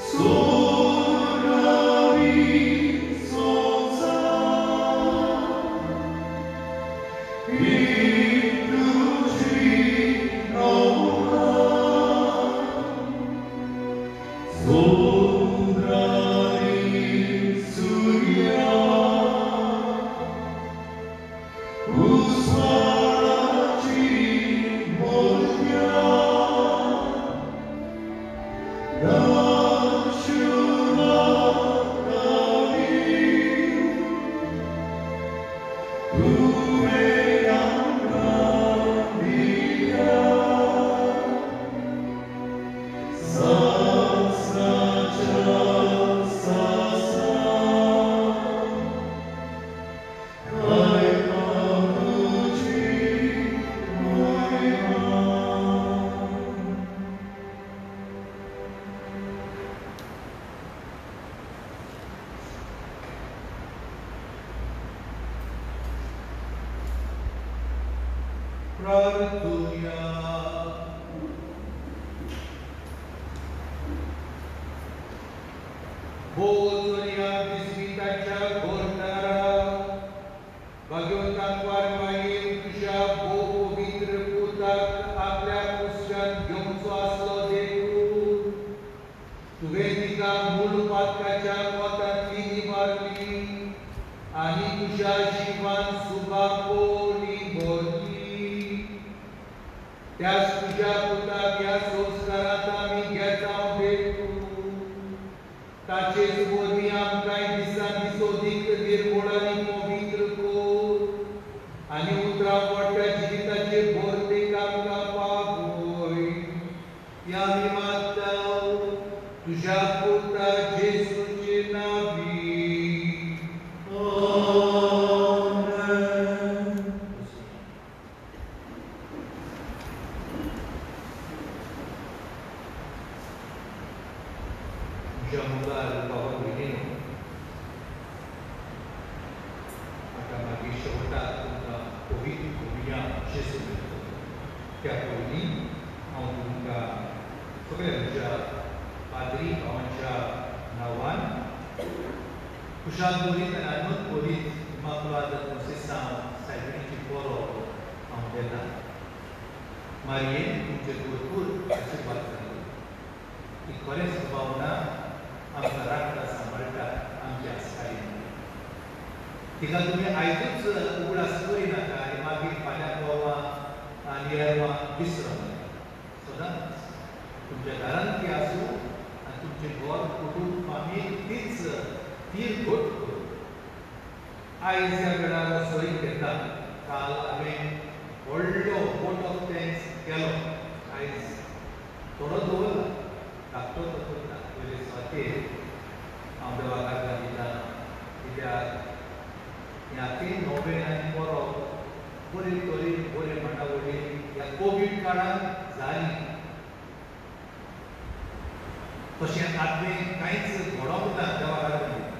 तिका तुम्ही आयजूच उगडास करिनाका आनी मागीर फाल्यां परवां आनी येरवां विसरून सदांच तुमच्या घरांत ती आसूं आनी तुमचें घर कुटूंब फामील तीच तीच घोट करून आयज ह्या वेळार सई घेता. काल हांवें व्हडलो वोट ऑफ थँक्स केलो. आयज थोडो दवरला धाकटो तो करता पयले सुवातेर हांव देवाक आदार दिता कित्याक ह्या तीन नोवेल आनी परब बरी तरी बरे मांडावळी ह्या कोवीड काळांत जाली. तशें आदलें कांयच घडोंक ना देवाक आदार दिता.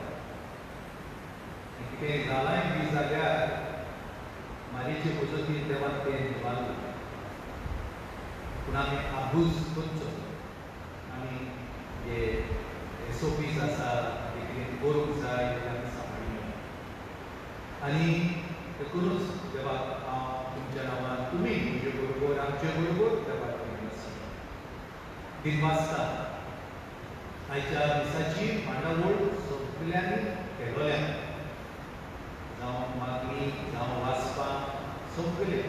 कितें जालांय बी जाल्यार मारीचे पजती देवाक तें दवरला. पूण आमी आबूज करचो आनी जे एसओपीज आसा ते कितें करूंक जाय ते आमी सांबाळुया आनी ते करूच देवाक हांव तुमच्या नांवान तुमी तुजे बरोबर आमचे बरोबर देवाक दिनवासता आयच्या दिसाची मांडावळ सगल्यांनी केलोल्या जावं मागणी जावं वाचपां सगळे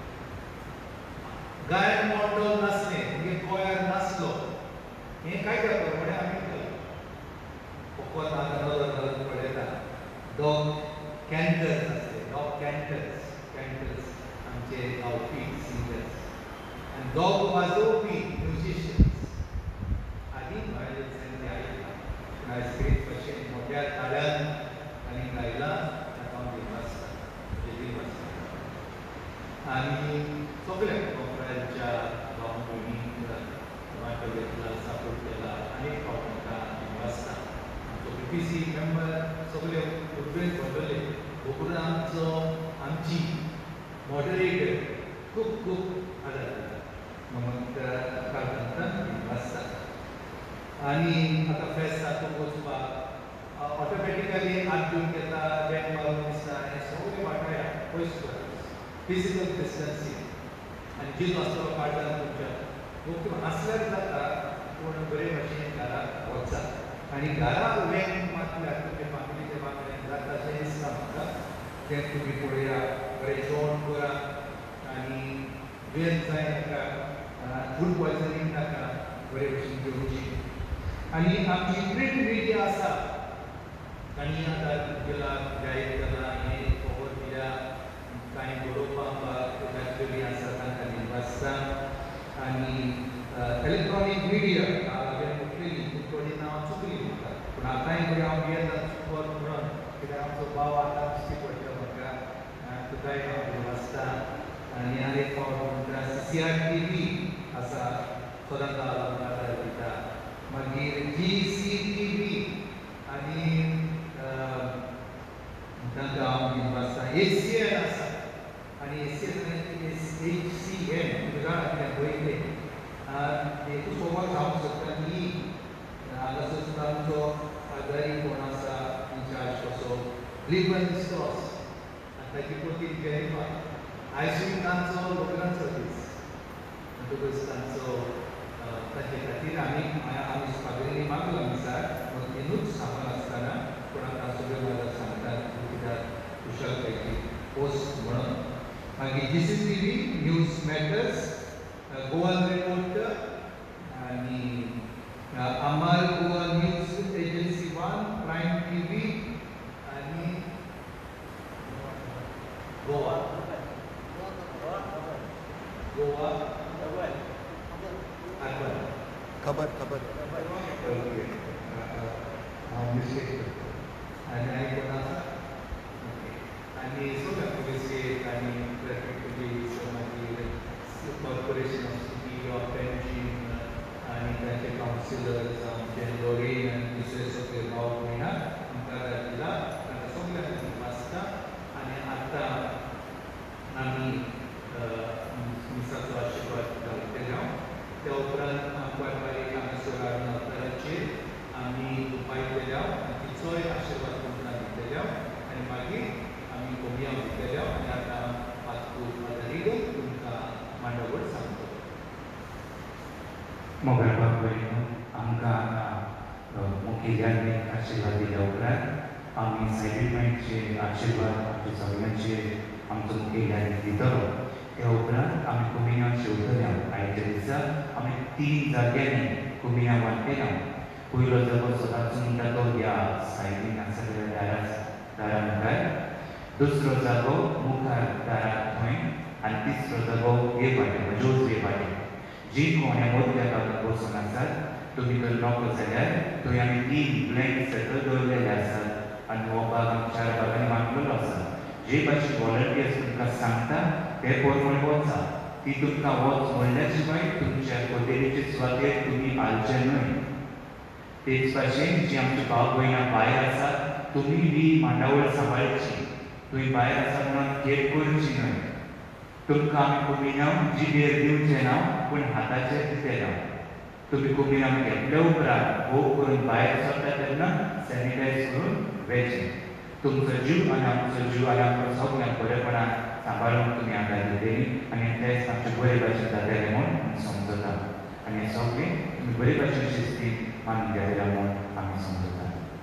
गायन मंडळ नासलें म्हणजे गोंयार नासलो हें काय करता फुडें आमी केलें. फकत आतां नदर घालून पळयता डॉग कॅन्टर्स आसले डॉग कॅन्टर्स कॅन्टर्स आमचे गांवठी सिंगर्स आनी डॉग वाजोवपी म्युजिशियन्स आनी व्हायोलिन्स ते आयिल्ला. पूण आयज ग्रेट भशेन मोठ्या ताळ्यान आनी गायलां ताका हांव दिनवासता दिनवासता आनी सगळ्या कोंकणाच्या भाव भयणींक टोमाटो घेतला सपोर्ट केला आनीक फावट म्हाका दिनवासता. आमचो पीपीसी मेंबर सगळे उर्बेत भरलेले उपरांत आमचो आमची मॉडरेटर खूब खूब आदार दिता. मग काकांतान दिनवासता. आनी आतां फेस्त तातूंत वचपाक ऑटोमॅटिकली हात घेवन घेता बॅग मारून दिसता आनी सगळे वाटाय पयस करता फिजिकल डिस्टन्सींग आनी जीत आसलो काळजान तुमच्या खूब हांसल्यार जाता पूण बरे भशेन घराक वचा आनी घरा उबें मातल्यार तुमच्या फॅमिलीच्या वांगड्यान जाता अशें दिसता म्हाका तें तुमी पळया बरें जेवण करा आनी दुयेंत जायनाका फूड पॉयजनींग नाका बरे भशेन जेवची आनी आमची प्रिंट मिडिया आसा आनी आतां गेला जायत जाला हें खबर दिल्या कांय बरोवपाक घातलेलीं आसा तांकां आमी वाचता आनी इलेक्ट्रॉनीक मिडिया हांवें म्हटलेली पूण थोडीं नांवां चुकलीं म्हाका पूण आतांय बरी हांव भियेता चुकत म्हणून कित्याक आमचो भाव आतां दिश्टी पडटा म्हाका तुकाय हांव वाचता आनी आनी एक फावट म्हणटा सी आर टी व्ही आसा सदांच आदार दिता मागीर जी सी टी व्ही आनी तांकां हांव वाचता ए सी एन आसा आनी A C N H C N Gujarat पयलें एक सोबत हांव सोदता की हांगासर सुद्दां आमचो आदारी कोण आसा इन्चार्ज कसो लिबन स्टॉस ताची पोती गॅरिफा आयसून तांचो लोकल सर्वीस म्हणटकच तांचो ताचे खातीर आमी आमी स्पागरिनी मागलो आमी सर पूण तिनूच सामान आसतना पूण आतां सगळे म्हाका सांगतात कित्याक कुशलकायेची पोस्ट म्हणून मागीर G C T V news matters Goan reporter आनी Amar Goa news agency one prime T V आनी गोवा गोवा अर्बन खबर खबर ओके हांव मिस्टेक करता आनी आनी कोण आसा ओके आनी सगळ्या पुलीस स्टेट आनी ट्रॅफीक पुलीस मागीर कॉर्पोरेशन ऑफ सिटी ऑफ पेन्शन आनी तांचे कावन्सिलर्स आमचे लोरीन आनी दुसरे सगळे भाव भयणां आमकां धाडला तांकां सगळ्यांक आमी वाचता आनी आतां आमी मिसाचो आशिर्वाद घालतले हांव त्या उपरांत आमकां हांगासर हाडून अवताराचेर आमी पायतले हांव आनी तिचोय आशिर्वाद तुमकां दितले हांव आनी मागीर आमी कोमयां दितले हांव आनी आतां पातूर आदारीक तुमकां मांडवळ सांगतलो मोबायल बाबा आमकां हांगा मुखेल्यांनी आशिर्वाद दिल्या उपरांत आमी सेटलमेंटचे आशिर्वाद आमच्या सगळ्यांचे आमचो मुखेल्यांनी दितलो त्या उपरांत आमी कुमियां शेवतल्या आयच्या दिसा आमी तीन जाग्यांनी कुमियां वांटलेल्या पयलो जागो सदांचो म्हणटा तो ह्या सायडीन आसा जाल्यार दारा दारा मुखार दुसरो जागो मुखार दाराक थंय आनी तिसरो जागो हे वाटे म्हणजे उजवे वाटे जी कोण्या मदल्या भागात बसून आसात तुमी जर नोको जाल्यार थंय आमी तीन ब्लँक सर्कल दवरलेले आसात आनी हो भाग आमी चार भागांनी वांटलेलो आसा जे भाशेन वॉलंटियर्स तुमकां सांगता ते प्रमाणे वचा ती तुमकां वच म्हणल्या शिवाय तुमच्या कोटेरीचे सुवातेर तुमी हालचे न्हय तेच भाशेन जी आमची भाव भयणां भायर आसात तुमी बी मांडावळ सांबाळची तुमी भायर आसा म्हणून खेप करची न्हय तुमकां आमी कुमिनां जिबेर दिवचें ना पूण हाताचेर दितले ना तुमी कुमिनां घेतल्या उपरांत भोव करून भायर सरता तेन्ना सॅनिटायज करून वेचें तुमचो जीव आनी आमचो जीव आनी आमचो सगळ्यांक बरेपणान सांबाळून तुमी आदार दिलेली आनी तेच आमचे बरे भाशेन जातले म्हूण समजता आनी हे सगळें तुमी बरे भाशेन शिस्तीन मानून घेतल्या म्हूण आमी समजता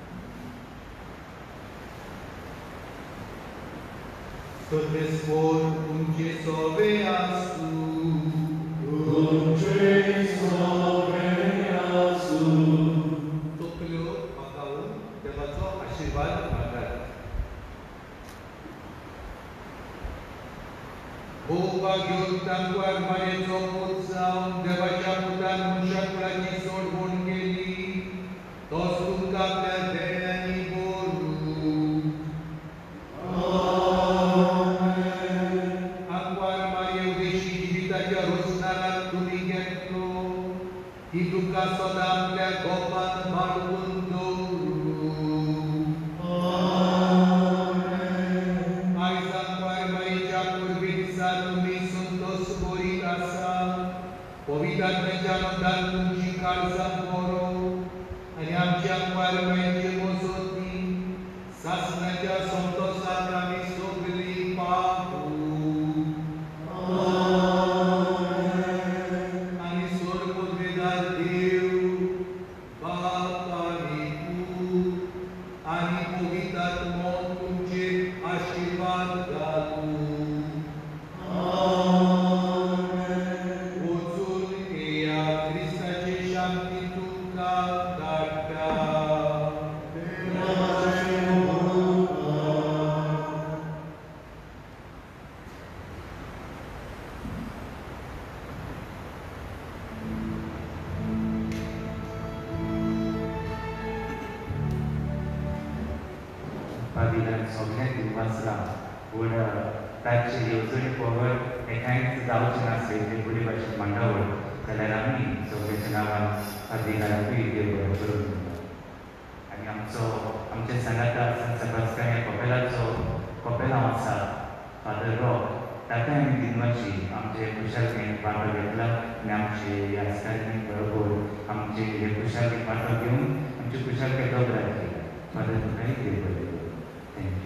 सदस्पोर तुमचे सोवे आसूं तुमचे सोवे आसूं तकल्यो पाकावून देवाचो आशिर्वाद मागतात भोवपाक घेवन तांकां आरमारेचो पोत जावन देवाच्या पुतान मनशा कुळाची सोडवण केली तोच तुमकां आपल्या देण्यानी ही तुमकां सदां आपल्या गोपान बाळगून दवरूं आयज आमकां माईच्या पुर्वी दिसा तुमी संतोश करीत आसा पवित्र आत्म्याच्या मतान तुमची काळजां बरो राजांक वारमायेचेर बसोती सासणाच्या संतोषाक आमी सगळीं पावू आनी सोड पदवेदार देव बाप आनी पूत आनी पवित्र आत्मो तुमचेर आशीर्वाद घालूं वचून येया क्रिस्ताचे शांती तुमकां धाडटा पाविलान सगळ्यांक वाचला पूण ताचे येवजणे पळोवन एकांक जावचें नासलें तें बरे भाशेन मांडावळ जाल्यार आमी सगळ्याच्या नांवान अधिकाराकूय देव बरें करूं आनी आमचो आमच्या संघाचा संत सेबास्टियन ह्या कपेलाचो कपेलांव आसा फादर रॉक ताकाय आमी दिनवाची आमचे कुशालकेन वांटो घेतला आनी आमचे ह्या आस्कारीक बरोबर आमचे हे कुशालकेन वांटो घेवन आमचे कुशालके दोबराय केला फादर तुमकांय देव बरें करूं thank you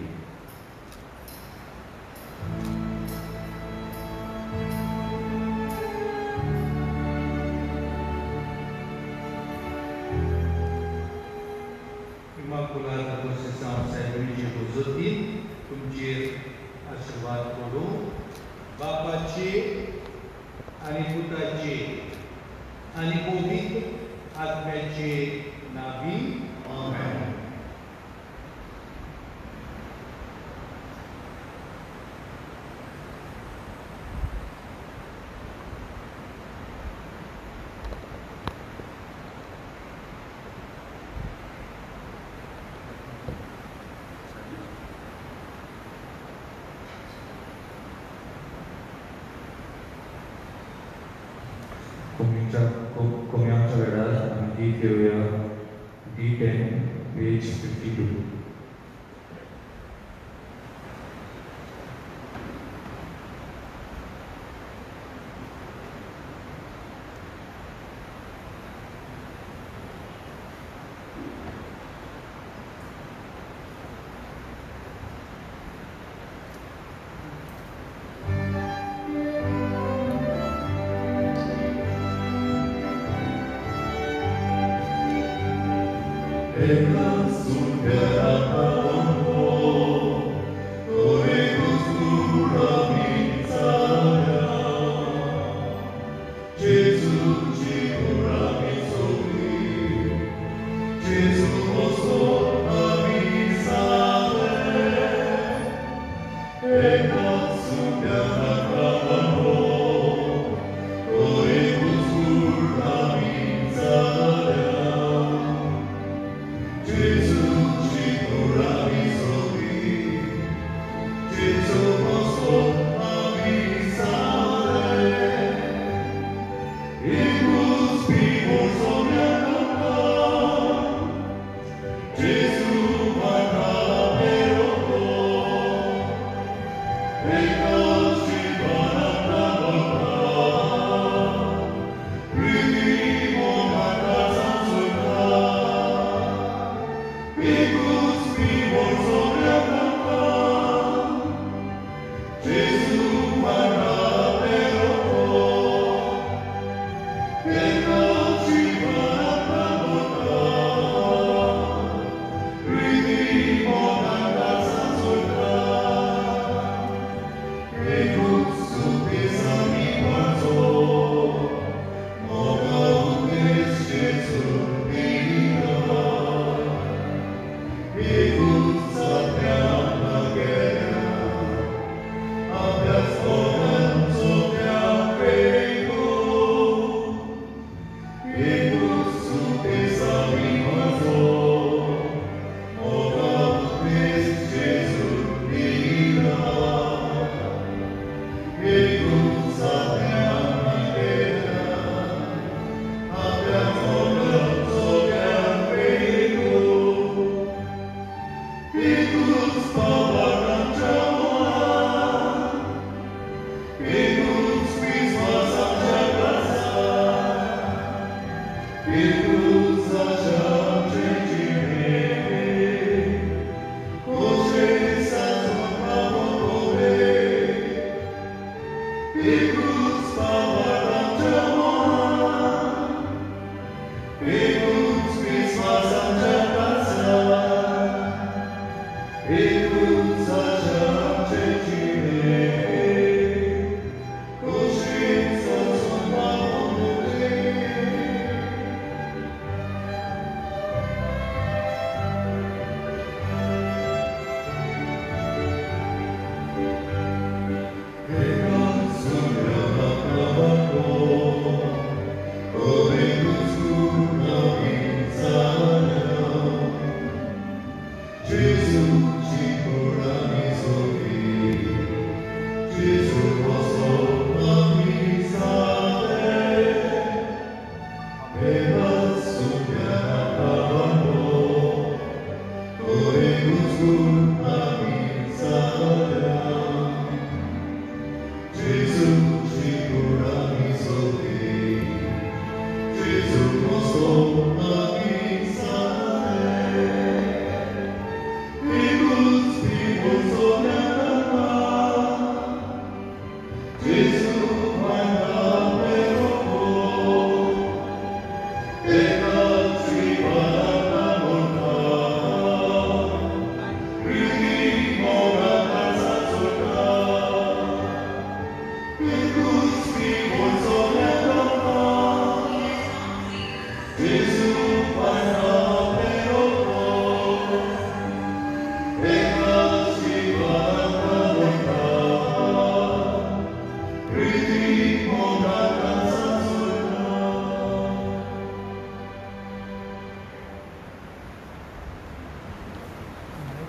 Imaculada Conceição Saibrígia Bozotti, तुमचेर आशीर्वाद करूं बापाचे आनी पुताचे आनी पवित्र आत्म्याचे नांवी आमेन. कोम्यांच्या वेळार आमी गीत घेवया D ten page fifty two.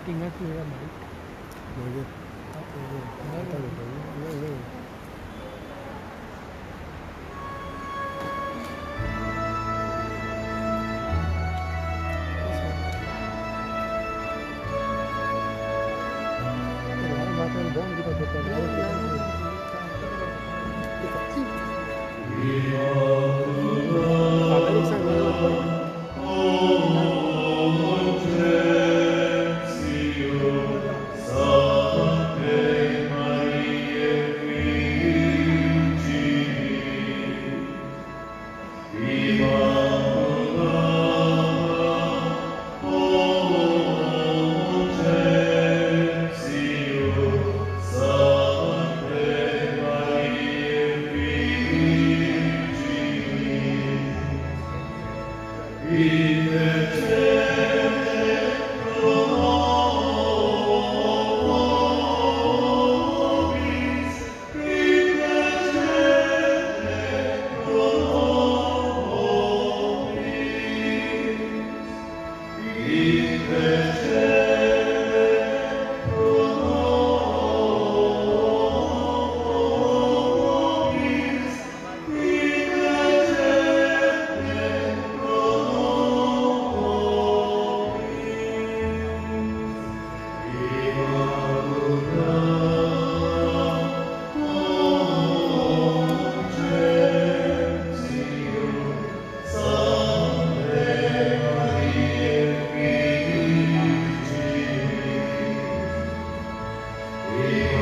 We